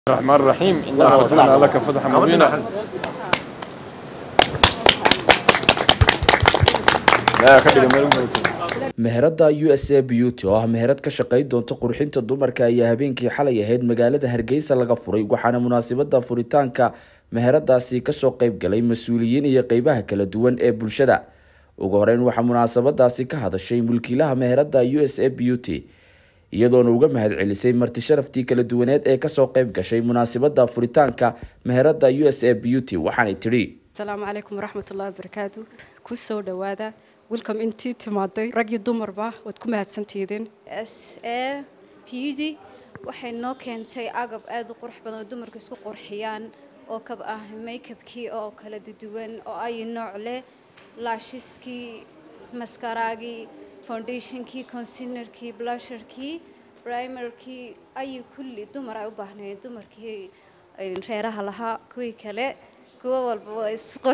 الرحمن الرحيم إنا فتحنا لك فتحا مبينا لا خلي meherada USA Beauty oo ah meherad ka shaqeyn doonta qurxinta dumarka ayaa habeenkii xalay ahayd magaalada Hargeysa laga furay waxaana munaasabada furitaanka meheradaasi ka soo qayb galay mas'uuliyiin iyo qaybaha kala duwan ee bulshada ugu horeyn waxa munaasabadaasi ka hadashay mulkiilaha meherada USA Beauty iyadoona uga mahadcelisay marti sharaftii kala duwaneed ee ka soo qayb gashay munaasabada furitaanka meherada USA Beauty waxaanay tiri Assalamu alaykum warahmatullahi wabarakatuh ku soo dhawaada welcome intii timaaday rag iyo dumarba wad ku mahadsantihiin USA Beauty waxay noo keentay agab aad u qurux badan oo dumarku isku qurxiyaan oo kab ah makeup-kii oo kala duwan oo ay nooc leh lashes-kii mascara-kii foundation-kii concealer-kii blusher-kii primer-kii ay kulli dumar ay u baahnayeen dumarkii reeraha lahaa kuwii kale kuwa walba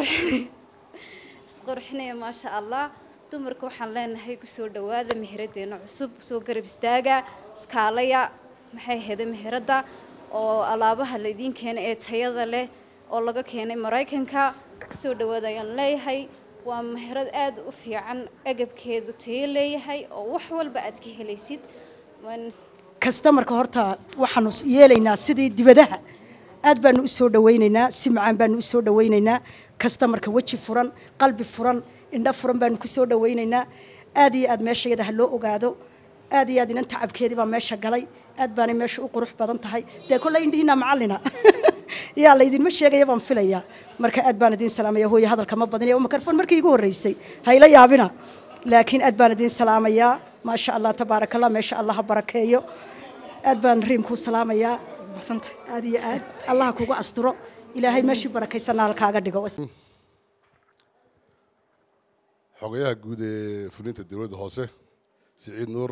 isqurxinay ma sha Allah dumarku waxaan leenahay ku soo dhawaada meheradeena cusub soo garab istaaga iskaalaya maxay heeday meherada oo alaabaha la idin keenay ee tayada leh oo laga keenay Mareykanka ku soo dhawaada ayaan leeyahay waa meherad aad u fiican agabkeedu tayo leeyahay oo wax walba aad ka helaysid customer-ka horta waxaanu yeelaynaa sidii dibadaha aad baanu u soo dhaweynaynaa si macaan baanu u soo dhaweynaynaa customer-ka waji furan qalbi furan indha furan baanu ku soo dhaweynaynaa aad iyo aad meeshayada ha loo ogaado aad iyo aad inta cabkeedii baa meesha galay aad baana meesha u qurux badan tahay de kulay indhiina macallina yaa la idin ma sheegay baan filayaa marka aad baan idin salaamaya hooyo hadalka ma badan ee mikrofon markii igu horeysay hayla yaabina laakiin aad baan idin salaamaya ma sha Allah tabarakallah meesha Allah barakeeyo aad baan riimku salaamaya basanta aad iyo aad Allah kugu asturo ilaahay meeshii barakaysan halkaaga dhigo xogayaha guud ee fulinta dawladda hoose Saciid Nuur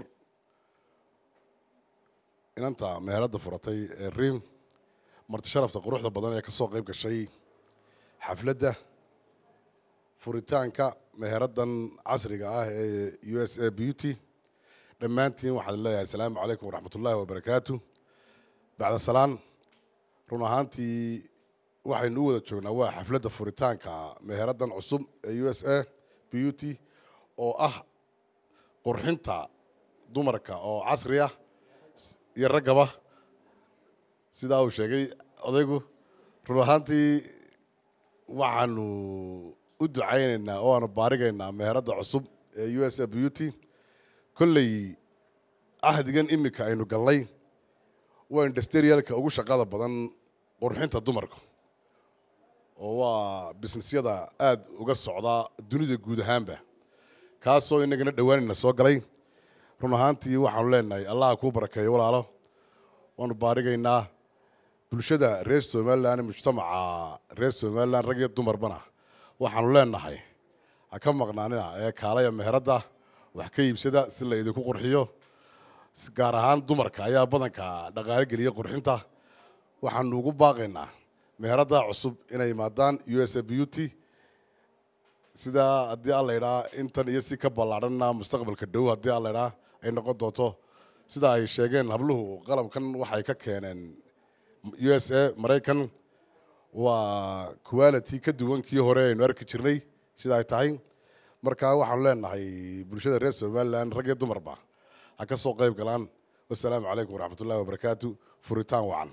inanta meherada furatay ee riim marti sharafta quruxda badan ee ka soo qayb gashay xafladda furitaanka meheradan casriga ah ee USA Beauty dhammaantiin waxaan leeyahay assalaamu calaykum waraxmatullaahi wabarakaatuh bacda salaan run ahaantii waxaynu u wada joognaa waa xafladda furitaanka meheradan cusub ee USA Beauty oo ah qurxinta dumarka oo casri ah iyo ragaba sida uu sheegay odaygu run ahaantii waxaanu u ducaynaynaa oo aanu baarigaynaa meherada cusub ee USA Beauty kulley ahdigan imika aynu galnay waa industrialka ugu shaqada badan qurxinta dumarka oo waa businessyada aad uga socda dunida guud ahaanba kaasoo inagana dhawaanina soo galay run ahaantii waxaanu leenahay Allah ku barakeeyo walaalo waanu baarigaynaa bulshada reer Soomaaliland mujtamaca reer Soomaaliland rag iyo dumarba waxaanu leenahay ha ka maqnaanina ee kaalaya meherada wax ka iibsada si la idinku qurxiyo gaar ahaan dumarka ayaa badanka dhaqaale geliya qurxinta waxaanu ugu baaqaynaa meherada cusub inay maadaan USA Beauty sida haddii alla idhaa intan iyo si ka ballaadhana mustaqbalka dhow haddii alla idhaa ay noqon doonto sida ay sheegeen habluhu qalabkan waxay ka keeneen USA Mareykan waa quality ka duwan kii hore aynu arki jirnay sida ay tahay marka waxaanu leenahay bulshada reer Somaliland rag iyo dumarba ha ka soo qayb galaan wassalaamu calaykum waraxmatullaahi wabarakaatuh furitaan wacan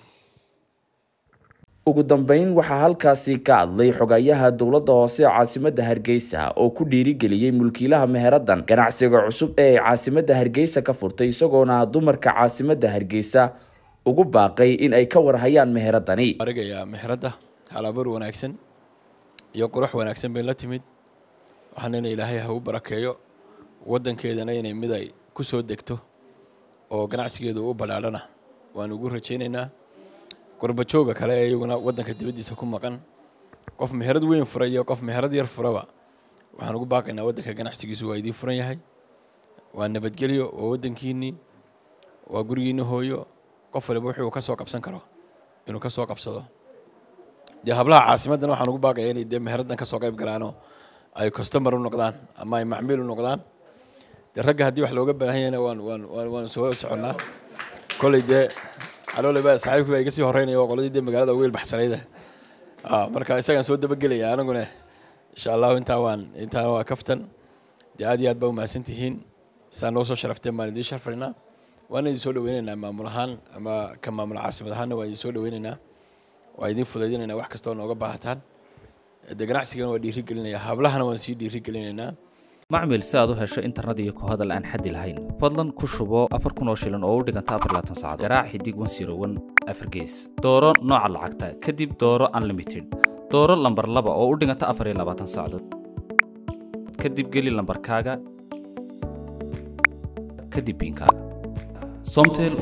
ugu dambeyn waxa halkaasi ka hadlay xogayaha dawladda hoose caasimadda Hargeysa oo ku dhiirigeliyay mulkiilaha meheradan ganacsiga cusub ee caasimadda Hargeysa ka furtay isagoona dumarka caasimadda Hargeysa ugu baaqay in ay ka warhayaan meheradani aragaya meherada halabar wanaagsan iyo qurux wanaagsan bay la timid waxaan ilaahay ha u barakeeyo wadankeedana inay mid ay ku soo degto oo ganacsigeedu u balaadhana waan ugu rajaynaynaa qurba jooga kale iyaguna wadanka dibadiisa ku maqan qof meherad weyn furay iyo qof meherad yar furaba waxaan ugu baaqaynaa wadanka ganacsigiisu waa idin furan yahay waa nabadgelyo oo wadankiini waa gurigiina hooyo qof walba wuxuu ka soo qabsan karo inuu ka soo qabsado de hablaha caasimadan waxaan ugu baaqayaa inay de meheradan ka soo qayb galaano ay customer u noqdaan ama ay macmiil u noqdaan de ragga haddii wax looga baahan yahay waan soo soconaa kolay de على بقى صاحبك بقى يقصي هريني وقولي دي مقالة ويل بحسنيده مركا إساقان سود بقلي أنا قلنا إن شاء الله أنت هو كفتن دي عادي أتبع ما سنتهين سنوصل شرفتين ما ندي شرفنا وأنا يسولي ويننا ما مرهان أما كم من العاصمة هنا ويسولي ويننا ويدين فضينا إنه واحد كستون وقبها تان دقناع سجن ودي رجلنا يا هبلهنا ونسيد رجلنا macmil si aad u hesho internet iyo ku hadal aan xaddi lahayn fadlan ku shubo 4,000 shilin oo u dhiganta 24 saacadood garaac xidig 101 afar gees dooro nooca lacagta kadib dooro unlimited dooro lambar 2 oo u dhiganta 24 saacadood kadib geli lambarkaaga kadib binkaaga somtel